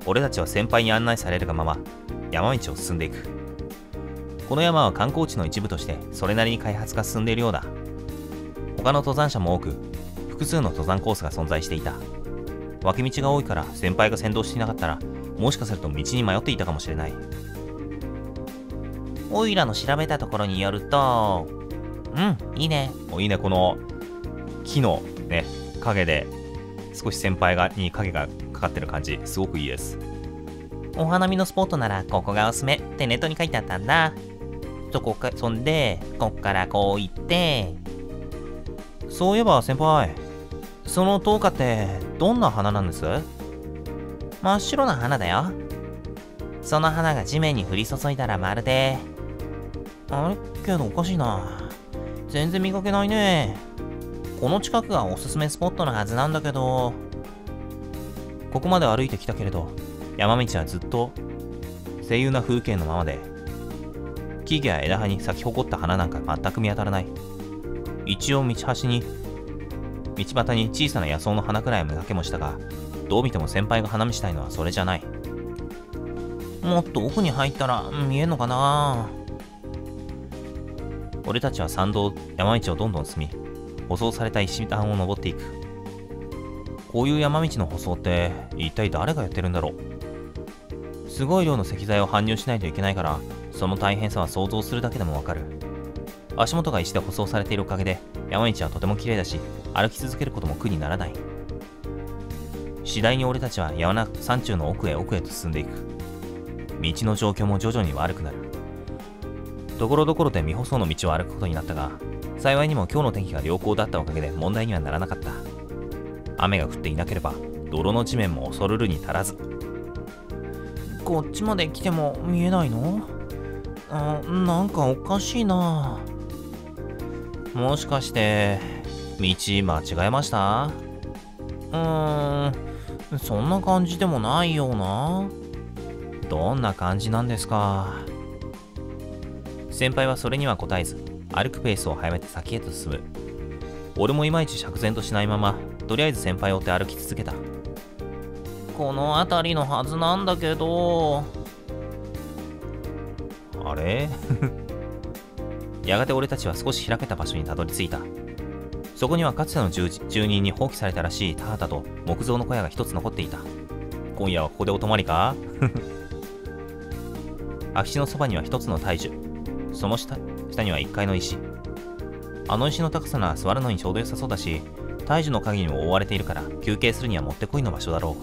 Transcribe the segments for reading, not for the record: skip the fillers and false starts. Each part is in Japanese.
俺たちは先輩に案内されるがまま山道を進んでいく。この山は観光地の一部としてそれなりに開発が進んでいるようだ。他の登山者も多く、複数の登山コースが存在していた。脇道が多いから先輩が先導していなかったら、もしかすると道に迷っていたかもしれない。 オイラの調べたところによると、いいね。 いいね、この木のね、影で少し先輩に影がかかってる感じ、すごくいいです。 お花見のスポットならここがおすすめってネットに書いてあったんだ。そんで、こっからこう行って、 そういえば先輩、その灯火ってどんな花なんです？ 真っ白な花だよ。その花が地面に降り注いだらまるで、あれけどおかしいな。全然見かけないね。この近くがおすすめスポットのはずなんだけど。 ここまで歩いてきたけれど、山道はずっと静幽な風景のままで、木々や枝葉に咲き誇った花なんか全く見当たらない。一応道端に小さな野草の花くらい見かけもしたが、どう見ても先輩が花見したいのはそれじゃない。 もっと奥に入ったら見えんのかな。 俺たちは山道をどんどん進み、舗装された石段を登っていく。こういう山道の舗装って一体誰がやってるんだろう。すごい量の石材を搬入しないといけないから、その大変さは想像するだけでもわかる。足元が石で舗装されているおかげで山道はとても綺麗だし、歩き続けることも苦にならない。次第に俺たちは山中の奥へと進んでいく。道の状況も徐々に悪くなる。ところどころで未舗装の道を歩くことになったが、幸いにも今日の天気が良好だったおかげで問題にはならなかった。雨が降っていなければ泥の地面も恐るるに足らず。 こっちまで来ても見えないの？なんかおかしいな。 もしかして道間違えました？ そんな感じでもないような。 どんな感じなんですか？先輩はそれには答えず、歩くペースを速めて先へと進む。俺もいまいち釈然としないまま、とりあえず先輩を追って歩き続けた。 この辺りのはずなんだけど。 あれやがて俺たちは少し開けた場所にたどり着いた。そこにはかつての住人に放棄されたらしい田畑と木造の小屋が一つ残っていた。今夜はここでお泊まりか空き地のそばには一つの大樹。その下には一階の石。あの石の高さなら座るのにちょうど良さそうだし、大樹の影にも覆われているから休憩するにはもってこいの場所だろ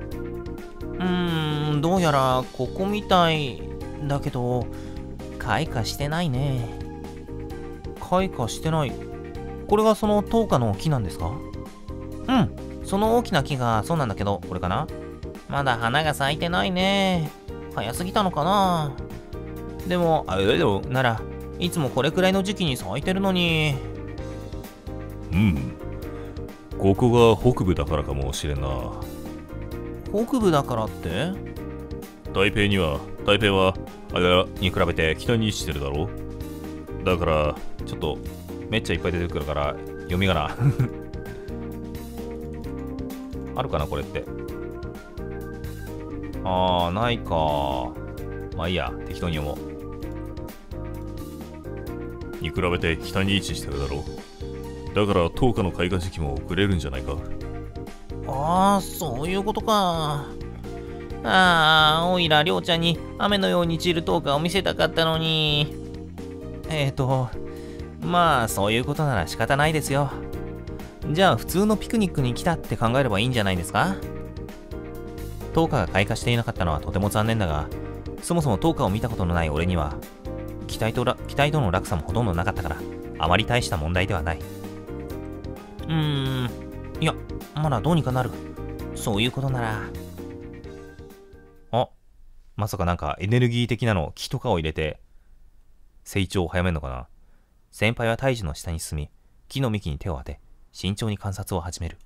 う。どうやらここみたいだけど、開花してないね。 開花してない。これがその灯火の木なんですか？ その大きな木がそうなんだけど、これかな？まだ花が咲いてないね。早すぎたのかな。でもならいつもこれくらいの時期に咲いてるのに。 ここが北部だからかもしれんな。 北部だからって？ 台北はあれに比べて北に位置してるだろ。だからちょっとめっちゃいっぱい出てくるから読み仮名あるかなこれって。ないか。まあいいや、適当に読もう。 に比べて北に位置してるだろ。だから灯火の開花時期も遅れるんじゃないか。 そういうことか。おいらりょうちゃんに雨のように散る灯火を見せたかったのに。 まあそういうことなら仕方ないですよ。じゃあ普通のピクニックに来たって考えればいいんじゃないですか？灯火が開花していなかったのはとても残念だが、そもそも灯火を見たことのない俺には期待との落差もほとんどなかったから、あまり大した問題ではない。 いや、まだどうにかなる。そういうことなら。 まさかなんかエネルギー的なの木とかを入れて成長を早めるのかな。先輩は大樹の下に進み、木の幹に手を当て慎重に観察を始める。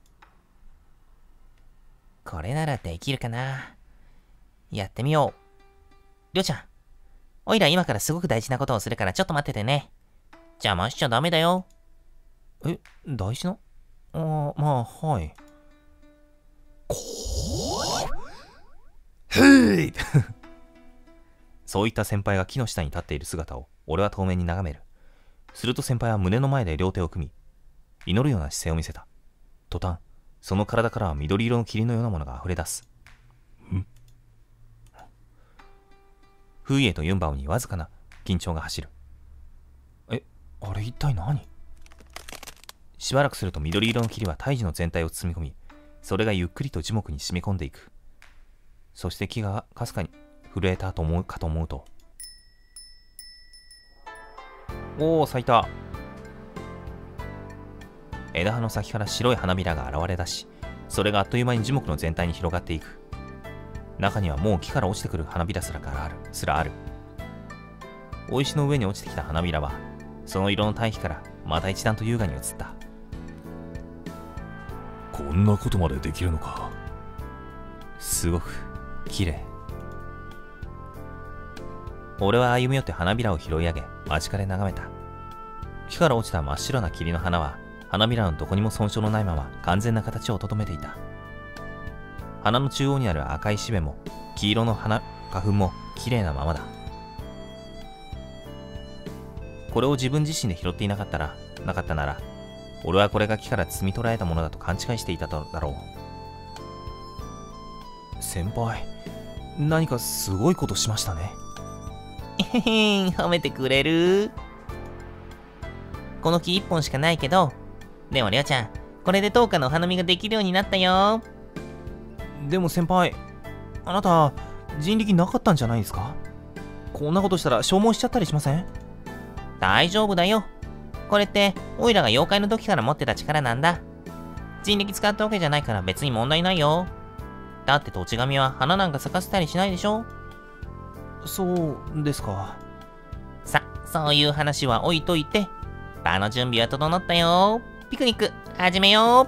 これならできるかな。やってみよう。りょうちゃん、おいら今からすごく大事なことをするからちょっと待っててね。邪魔しちゃダメだよ。 大事な？まあはい。 へそういった先輩が木の下に立っている姿を俺は遠目に眺める。すると先輩は胸の前で両手を組み、祈るような姿勢を見せた。途端、その体からは緑色の霧のようなものが溢れ出す。フイエとユンバオにわずかな緊張が走る。あれ一体何？しばらくすると緑色の霧は胎児の全体を包み込み、それがゆっくりと樹木に染み込んでいく。そして木がかすかに震えたと思うと、おお、咲いた。枝葉の先から白い花びらが現れ出し、それがあっという間に樹木の全体に広がっていく。中にはもう木から落ちてくる花びらすらある。生石の上に落ちてきた花びらは、その色の対比からまた一段と優雅に映った。 こんなことまでできるのか。 すごく綺麗。俺は歩み寄って花びらを拾い上げ、間近で眺めた。木から落ちた真っ白な霧の花は、花びらのどこにも損傷のないまま完全な形をとどめていた。花の中央にある赤いしべも、黄色の花粉も綺麗なままだ。これを自分自身で拾っていなかったなら、俺はこれが木から摘み取られたものだと勘違いしていただろう。先輩、何かすごいことしましたね。 褒めてくれる？この木一本しかないけど、でもりょうちゃん、これで10日のお花見ができるようになったよ。 でも先輩、あなた人力なかったんじゃないですか？こんなことしたら消耗しちゃったりしません？ 大丈夫だよ。これってオイラが妖怪の時から持ってた力なんだ。人力使ったわけじゃないから別に問題ないよ。だって土地神は花なんか咲かせたりしないでしょ。 そうですか。 さ、そういう話は置いといて、場の準備は整ったよ。ピクニック始めよう。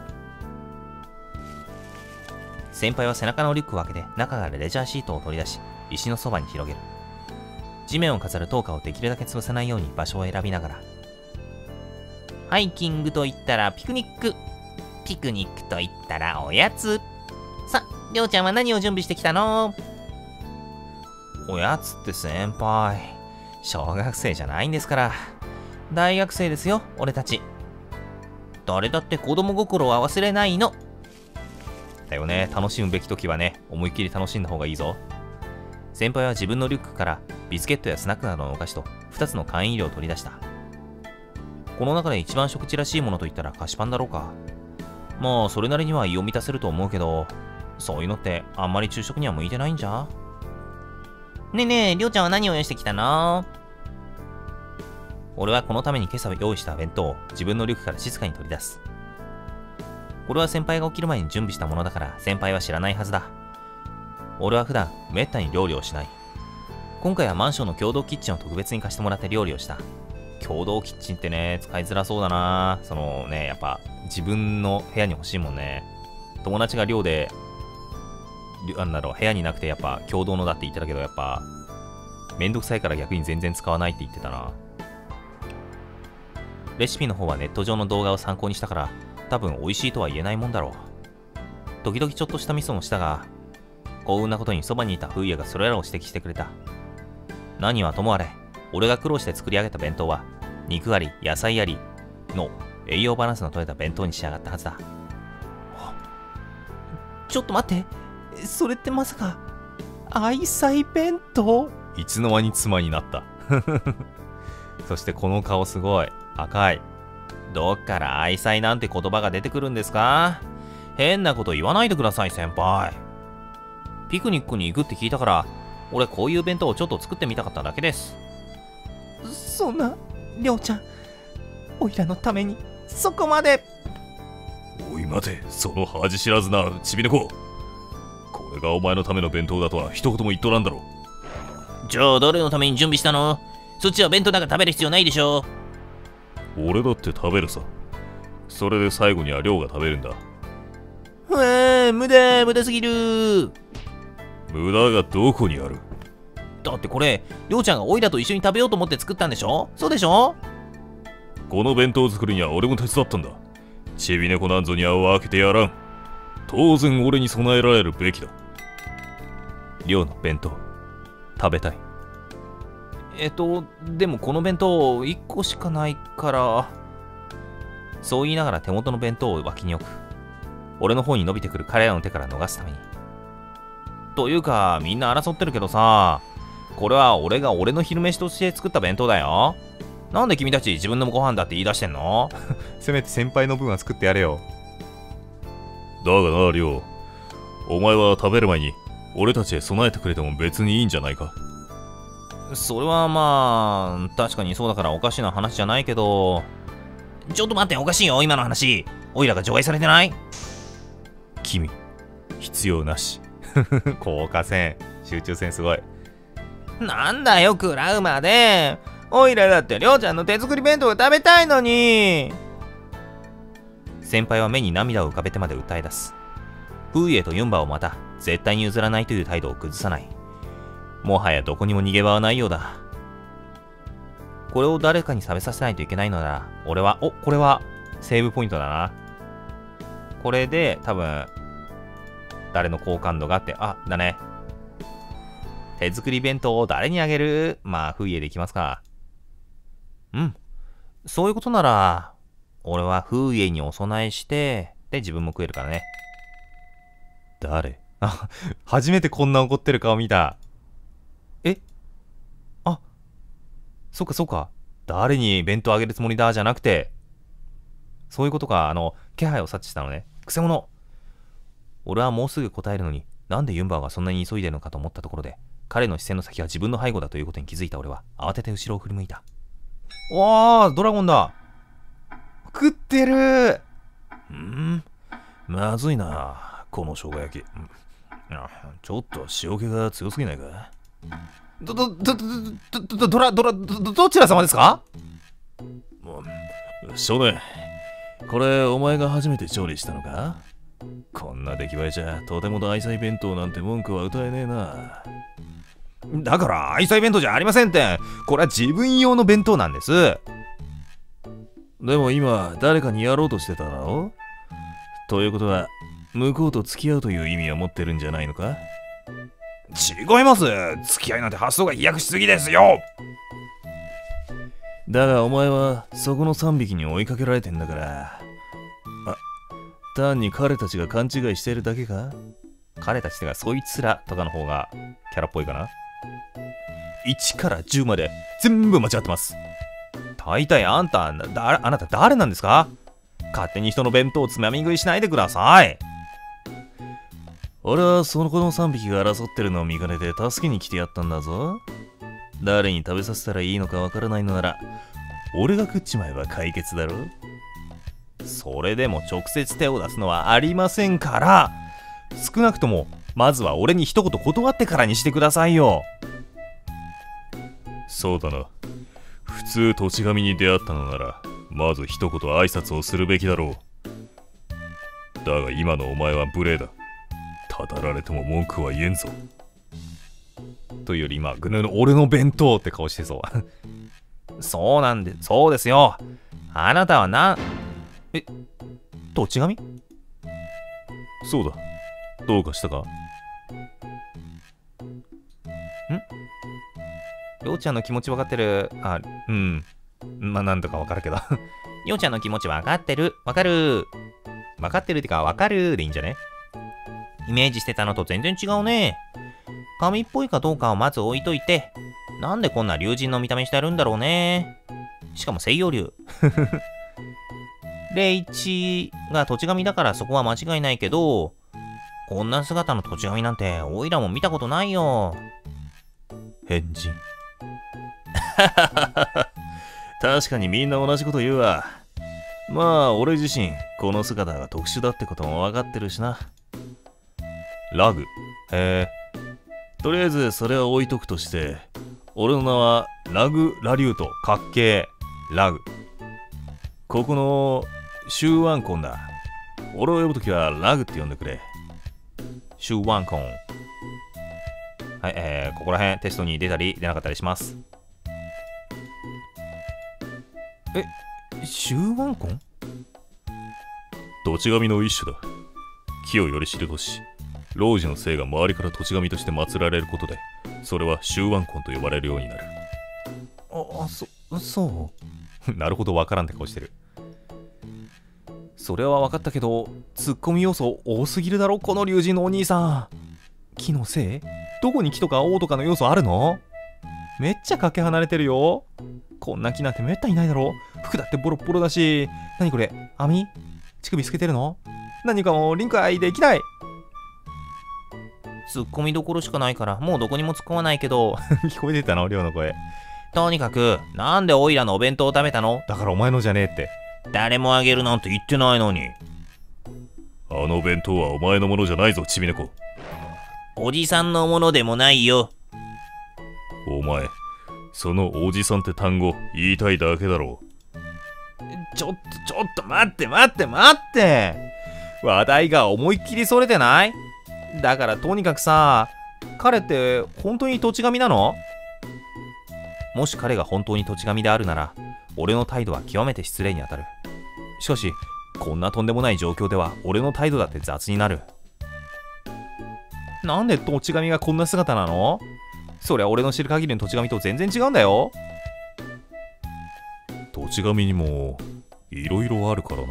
先輩は背中のリュックを開けて中からレジャーシートを取り出し、石のそばに広げる。地面を飾る灯火をできるだけ潰さないように場所を選びながら、 ハイキングと言ったらピクニック、ピクニックと言ったらおやつ。さ、りょうちゃんは何を準備してきたの？ おやつって先輩、小学生じゃないんですから。大学生ですよ、俺たち。 誰だって子供心は忘れないの。 だよね、楽しむべき時はね、思いっきり楽しんだ方がいいぞ。先輩は自分のリュックからビスケットやスナックなどのお菓子と2つの簡易飲料を取り出した。この中で一番食事らしいものといったら菓子パンだろうか。まあそれなりには胃を満たせると思うけど、そういうのってあんまり昼食には向いてないんじゃ？ ねえねえ、りょうちゃんは何を用意してきたの？ 俺はこのために今朝用意した弁当を自分のリュックから静かに取り出す。これは先輩が起きる前に準備したものだから先輩は知らないはずだ。俺は普段めったに料理をしない。今回はマンションの共同キッチンを特別に貸してもらって料理をした。共同キッチンってね、使いづらそうだな。そのね、やっぱ自分の部屋に欲しいもんね。友達が寮で、部屋になくてやっぱ共同のだって言ってたけど、やっぱめんどくさいから逆に全然使わないって言ってたな。レシピの方はネット上の動画を参考にしたから、多分美味しいとは言えないもんだろう。時々ちょっとしたミスもしたが、幸運なことにそばにいたフーヤがそれらを指摘してくれた。何はともあれ、俺が苦労して作り上げた弁当は、肉あり、野菜ありの栄養バランスの取れた弁当に仕上がったはずだ。 ちょっと待って、それってまさか、愛妻弁当？ いつの間に妻になった。そしてこの顔すごい、赤い。どっから愛妻なんて言葉が出てくるんですか？変なこと言わないでください、先輩。ピクニックに行くって聞いたから、俺こういう弁当をちょっと作ってみたかっただけです。 そんな、りょうちゃん、おいらのために、そこまで。 おい待て、その恥知らずなちび猫。これがお前のための弁当だとは一言も言っとらんだろ。 じゃあ誰のために準備したの？そっちは弁当なんか食べる必要ないでしょ。 俺だって食べるさ。それで最後には亮が食べるんだ。 無駄すぎる。 無駄がどこにある？ だってこれ、りょうちゃんがオイラと一緒に食べようと思って作ったんでしょ？そうでしょ？ この弁当作りには俺も手伝ったんだ。ちび猫なんぞには分けてやらん。当然俺に備えられるべきだ。 亮の弁当、食べたい。 でもこの弁当1個しかないから。そう言いながら手元の弁当を脇に置く。俺の方に伸びてくる彼らの手から逃すために。というか、みんな争ってるけどさ、これは俺が俺の昼飯として作った弁当だよ。なんで君たち自分のご飯だって言い出してんの？せめて先輩の分は作ってやれよ。 だがな、りょう。お前は食べる前に俺たちへ備えてくれても別にいいんじゃないか。 それはまあ、確かにそうだからおかしな話じゃないけど。ちょっと待って、おかしいよ、今の話。オイラが除外されてない？ 君、必要なし。 効果線、集中線すごい。 なんだよ、食らうまで。オイラだってりょうちゃんの手作り弁当が食べたいのに。 先輩は目に涙を浮かべてまで訴え出す。フーイエとユンバをまた絶対に譲らないという態度を崩さない。もはやどこにも逃げ場はないようだ。これを誰かに食べさせないといけないのなら、俺は、これはセーブポイントだな。これで多分誰の好感度があって、だね。手作り弁当を誰にあげる？まあフーイエでいきますか。そういうことなら、俺はフーイエにお供えして、で自分も食えるからね。誰？初めてこんな怒ってる顔見た。そっか。誰に弁当あげるつもりだじゃなくて、そういうことか。気配を察知したのね。くせ者。俺はもうすぐ答えるのに、なんでユンバーがそんなに急いでるのかと思ったところで、彼の視線の先は自分の背後だということに気づいた俺は、慌てて後ろを振り向いた。ドラゴンだ。食ってる。 まずいな、この生姜焼き。ちょっと塩気が強すぎないか？ どちら様ですか？ 少年、これお前が初めて調理したのか？こんな出来栄えじゃとても愛妻弁当なんて文句は歌えねえな。 だから愛妻弁当じゃありませんって。これは自分用の弁当なんです。 でも今誰かにやろうとしてただろ？ということは向こうと付き合うという意味を持ってるんじゃないのか？ 違います。付き合いなんて発想が飛躍しすぎですよ。 だがお前はそこの3匹に追いかけられてんだから。単に彼たちが勘違いしてるだけか？ 彼たちがそいつらとかの方がキャラっぽいかな。1から10まで全部間違ってます。大体あなた誰なんですか？勝手に人の弁当をつまみ食いしないでください。 俺はその子の3匹が争ってるのを見かねて助けに来てやったんだぞ。誰に食べさせたらいいのかわからないのなら、俺が食っちまえば解決だろ。 それでも直接手を出すのはありませんから、少なくともまずは俺に一言断ってからにしてくださいよ。 そうだな。普通土地神に出会ったのなら、まず一言挨拶をするべきだろう。だが今のお前は無礼だ。たたられても文句は言えんぞ。 というより今俺の弁当って顔してそう。そうですよ。あなたは土地神？ そうだ。どうかしたか？ りょうちゃんの気持ち分かってる。まあなんとか分かるけど。りょうちゃんの気持ち分かってる。分かるってか分かるでいいんじゃね？イメージしてたのと全然違うね。神っぽいかどうかをまず置いといて、なんでこんな龍神の見た目してるんだろうね。しかも西洋龍。霊一が土地神だからそこは間違いないけど、こんな姿の土地神なんておいらも見たことないよ。 変人。確かにみんな同じこと言うわ。まあ俺自身この姿が特殊だってことも分かってるしな。 ラグ。 とりあえずそれは置いとくとして、俺の名はラグ・ラリュート。かっけー。ラグ。 ここのシュウワンコンだ。俺を呼ぶときはラグって呼んでくれ。 シュウワンコン。はい、ここら辺テストに出たり出なかったりします。シュウワンコン？ 土地神の一種だ。木をより知るとし、老子の姓が周りから土地神として祀られることで、それはシュウワンコンと呼ばれるようになる。 そうなるほど、わからんって顔してる。それは分かったけど、ツッコミ要素多すぎるだろ、この龍神のお兄さん。木のせい？どこに木とか青とかの要素あるの？めっちゃかけ離れてるよ。こんな木なんてめったにないだろ。服だってボロッボロだし。何これ、網？乳首透けてるの？何かもう理解できない。 ツッコミどころしかないからもうどこにも突っ込まないけど聞こえてたの、亮の声。 とにかくなんでオイラのお弁当を食べたの？ だからお前のじゃねえって。 誰もあげるなんて言ってないのに。 あの弁当はお前のものじゃないぞ、ちび猫。 おじさんのものでもないよ。 お前、そのおじさんって単語言いたいだけだろちょっと待って。話題が思いっきりそれてない？だからとにかくさ、彼って本当に土地神なの？もし彼が本当に土地神であるなら、俺の態度は極めて失礼に当たる。しかし、こんなとんでもない状況では俺の態度だって雑になる。なんで土地神がこんな姿なの？そりゃ俺の知る限りの土地神と全然違うんだよ。 土地神にもいろいろあるからな。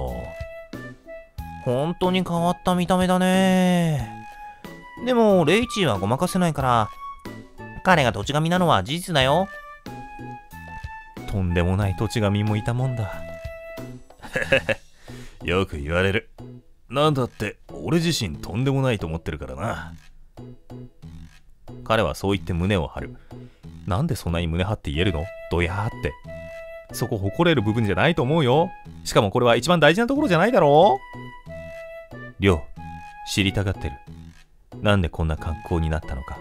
本当に変わった見た目だね。でもレイチーはごまかせないから、彼が土地神なのは事実だよ。 とんでもない土地神もいたもんだ。 よく言われる。なんだって俺自身とんでもないと思ってるからな。 彼はそう言って胸を張る。なんでそんなに胸張って言えるの？ドヤーって。そこ誇れる部分じゃないと思うよ。しかもこれは一番大事なところじゃないだろう。りょう、知りたがってる。なんでこんな格好になったのか。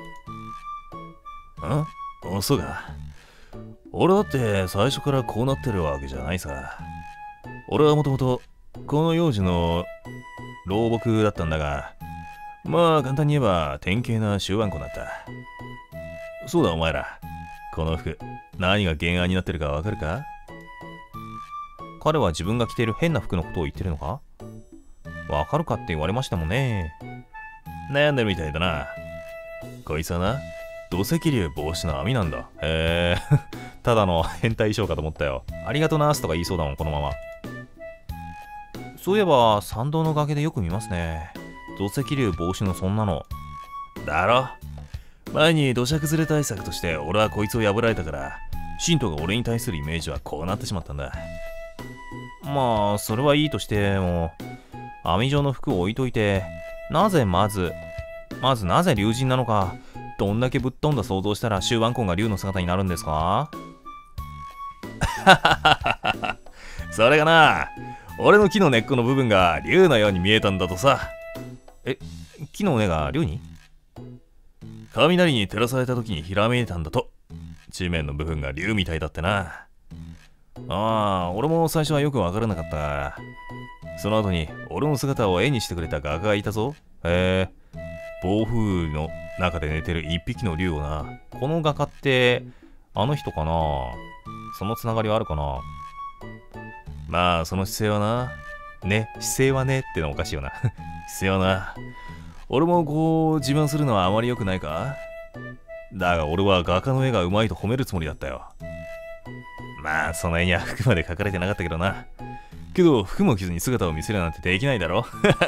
そうか。俺だって最初からこうなってるわけじゃないさ。俺はもともとこの幼児の老木だったんだが、まあ簡単に言えば典型な終盤子だった。そうだお前ら、この服何が原案になってるかわかるか？ 彼は自分が着ている変な服のことを言ってるのか？わかるかって言われましたもんね。 悩んでるみたいだな。こいつはな、土石流防止の網なんだ。 へえただの変態衣装かと思ったよ。ありがとなーすとか言いそうだもん、このまま。そういえば参道の崖でよく見ますね、土石流防止のそんなの。 だろ？前に土砂崩れ対策として俺はこいつを破られたから、信徒が俺に対するイメージはこうなってしまったんだ。 まあそれはいいとしても、網状の服を置いといて、まずなぜ龍神なのか、どんだけぶっ飛んだ想像したら終盤婚が龍の姿になるんですか？ それがな、俺の木の根っこの部分が龍のように見えたんだとさ。 木の根が龍に？ 雷に照らされた時にひらめいたんだと。地面の部分が龍みたいだってな。俺も最初はよくわからなかった。その後に俺の姿を絵にしてくれた画家がいたぞ。暴風の中で寝てる一匹の龍をな。 この画家ってあの人かな？そのつながりはあるかな？ まあその姿勢はな。 姿勢はねってのおかしいよな。 姿勢はな。俺もこう自慢するのはあまり良くないか？だが俺は画家の絵がうまいと褒めるつもりだったよ。まあその絵には服まで描かれてなかったけどな。けど服も着ずに姿を見せるなんてできないだろ。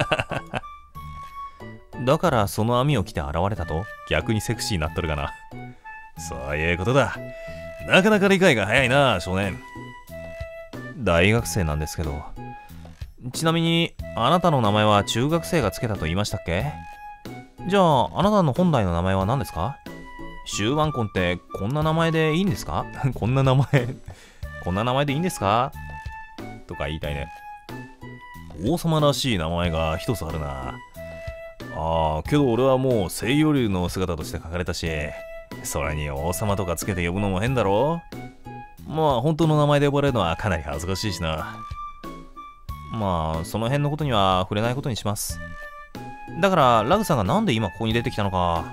だからその網を着て現れたと？逆にセクシーになっとるがな。 そういうことだ。なかなか理解が早いな、少年。 大学生なんですけど。ちなみにあなたの名前は中学生がつけたと言いましたっけ？じゃああなたの本来の名前は何ですか？終盤婚ってこんな名前でいいんですか？こんな名前でいいんですか？とか言いたいね。 王様らしい名前が一つあるな。けど俺はもう西洋流の姿として書かれたし、それに王様とかつけて呼ぶのも変だろ。まあ本当の名前で呼ばれるのはかなり恥ずかしいしな。 まあその辺のことには触れないことにします。だからラグさんがなんで今ここに出てきたのか。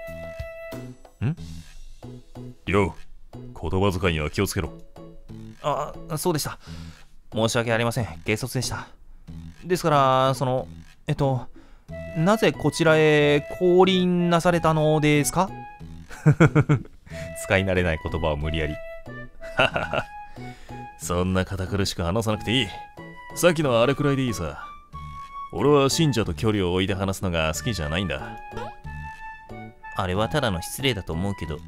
よう、言葉遣いには気をつけろ。 そうでした。申し訳ありません。軽率でした。ですからなぜこちらへ降臨なされたのですか？使い慣れない言葉を無理やり。 そんな堅苦しく話さなくていい。さっきのあれくらいでいいさ。俺は信者と距離を置いて話すのが好きじゃないんだ。 あれはただの失礼だと思うけど。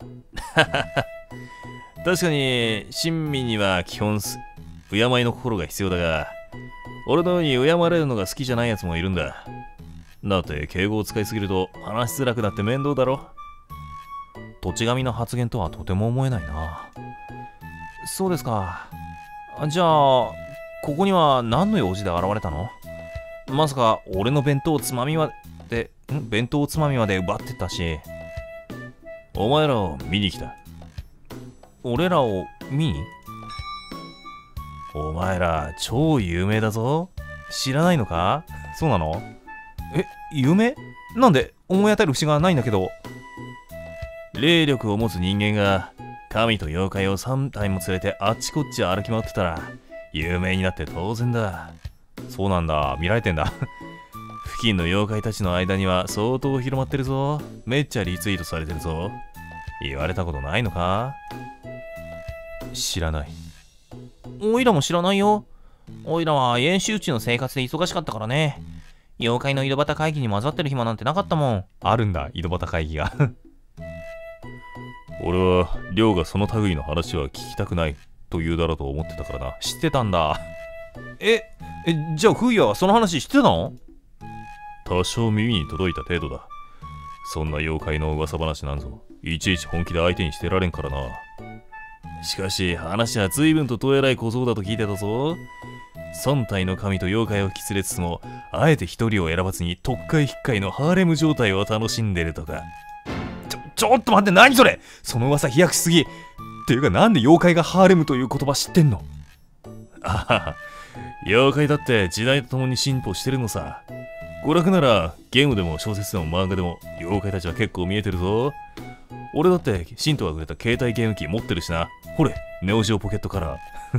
確かに親身には基本敬いの心が必要だが、俺のように敬われるのが好きじゃないやつもいるんだ。だって敬語を使いすぎると話しづらくなって面倒だろ。 土地神の発言とはとても思えないな。そうですか。じゃあここには何の用事で現れたの？まさか俺の弁当つまみまで奪ってたし。 お前らを見に来た。 俺らを見に？ お前ら超有名だぞ。 知らないのか？そうなの？有名？なんで思い当たる節がないんだけど。 霊力を持つ人間が神と妖怪を3体も連れてあっちこっち歩き回ってたら有名になって当然だ。 そうなんだ、見られてんだ。 付近の妖怪たちの間には相当広まってるぞ。めっちゃリツイートされてるぞ。 言われたことないのか？知らない。おいらも知らないよ。おいらは演習地の生活で忙しかったからね。妖怪の井戸端会議に混ざってる暇なんてなかったもん。あるんだ、井戸端会議が。 俺は亮がその類の話は聞きたくないと言うだろうと思ってたからな。 知ってたんだ。じゃあフイヤはその話知ってたの？ 多少耳に届いた程度だ。そんな妖怪の噂話なんぞいちいち本気で相手にしてられんからな。しかし話は随分とどえらい小僧だと聞いてたぞ。3体の神と妖怪を引き連れつつもあえて一人を選ばずに特会引っかいのハーレム状態を楽しんでるとか。 ちょっと待って、何それ？その噂飛躍しすぎ。っていうかなんで妖怪がハーレムという言葉知ってんの？ あはは、妖怪だって時代とともに進歩してるのさ。娯楽ならゲームでも小説でも漫画でも妖怪たちは結構見えてるぞ。俺だって信徒がくれた携帯ゲーム機持ってるしな。ほれ、ネオジオポケットカラー。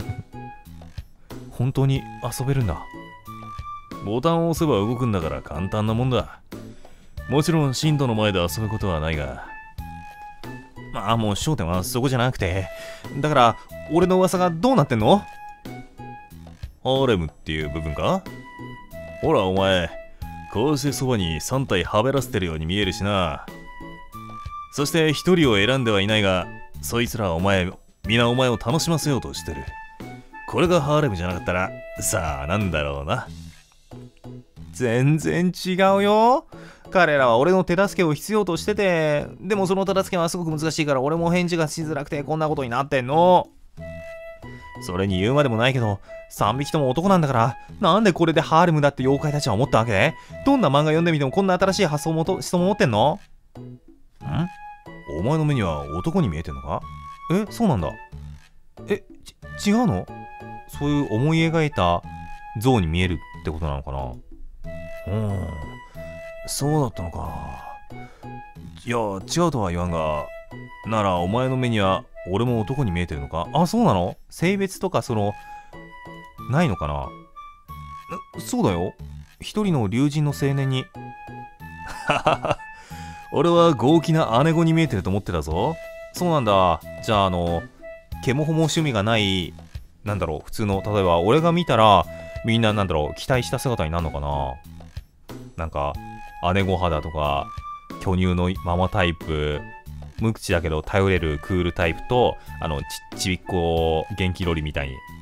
本当に遊べるんだ。 ボタンを押せば動くんだから簡単なもんだ。もちろん信徒の前で遊ぶことはないが。 まあもう焦点はそこじゃなくて。だから俺の噂がどうなってんの？ ハーレムっていう部分か？ほらお前、こうしてそばに3体はべらせてるように見えるしな。そして1人を選んではいないが、そいつらは皆お前を楽しませようとしてる。これがハーレムじゃなかったらさあなんだろうな。 全然違うよ。彼らは俺の手助けを必要としてて、でもその手助けはすごく難しいから俺も返事がしづらくてこんなことになってんの。それに言うまでもないけど、3匹とも男なんだから、なんでこれでハーレムだって妖怪たちは思ったわけ？どんな漫画読んでみてもこんな新しい発想も思想も持ってんの？お前の目には男に見えてんのか？そうなんだ。違うの？そういう思い描いた像に見えるってことなのかな？そうだったのか。いや、違うとは言わんが、ならお前の目には俺も男に見えてるのか？あ、そうなの？性別とかないのかな？そうだよ。一人の龍神の青年に。俺は豪気な姉子に見えてると思ってたぞ。そうなんだ。じゃあケモホモ趣味がない、普通の、例えば俺が見たらみんな期待した姿になるのかな？姉御肌とか巨乳のママタイプ、無口だけど頼れるクールタイプとちびっこ元気ロリみたい